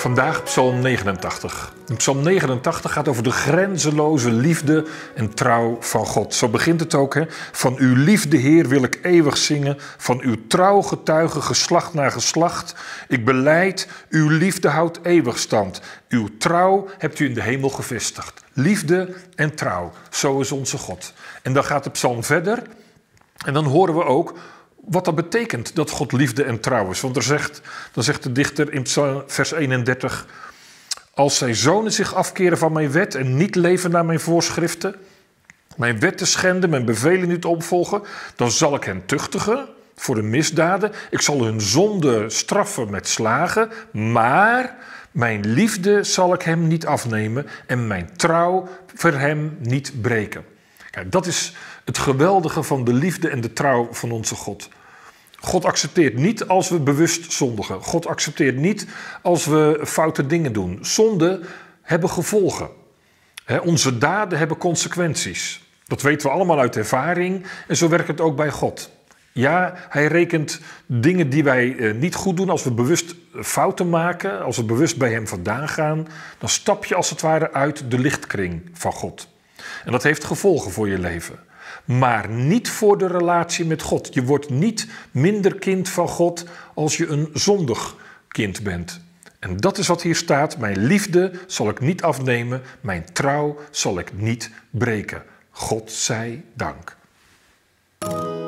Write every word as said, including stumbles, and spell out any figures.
Vandaag Psalm negenentachtig. En Psalm negenentachtig gaat over de grenzeloze liefde en trouw van God. Zo begint het ook. Hè? Van uw liefde, Heer, wil ik eeuwig zingen. Van uw trouw getuigen geslacht na geslacht. Ik belijd, uw liefde houdt eeuwig stand. Uw trouw hebt u in de hemel gevestigd. Liefde en trouw, zo is onze God. En dan gaat de psalm verder. En dan horen we ook wat dat betekent dat God liefde en trouw is. Want er zegt, dan zegt de dichter in vers eenendertig... Als zij zonen zich afkeren van mijn wet en niet leven naar mijn voorschriften, mijn wetten schenden, mijn bevelen niet opvolgen, dan zal ik hen tuchtigen voor de misdaden. Ik zal hun zonde straffen met slagen, maar mijn liefde zal ik hem niet afnemen en mijn trouw voor hem niet breken. Kijk, dat is het geweldige van de liefde en de trouw van onze God. God accepteert niet als we bewust zondigen. God accepteert niet als we foute dingen doen. Zonden hebben gevolgen. He, onze daden hebben consequenties. Dat weten we allemaal uit ervaring en zo werkt het ook bij God. Ja, hij rekent dingen die wij eh, niet goed doen, als we bewust fouten maken, als we bewust bij hem vandaan gaan, dan stap je als het ware uit de lichtkring van God. En dat heeft gevolgen voor je leven. Maar niet voor de relatie met God. Je wordt niet minder kind van God als je een zondig kind bent. En dat is wat hier staat. Mijn liefde zal ik niet afnemen. Mijn trouw zal ik niet breken. God zij dank.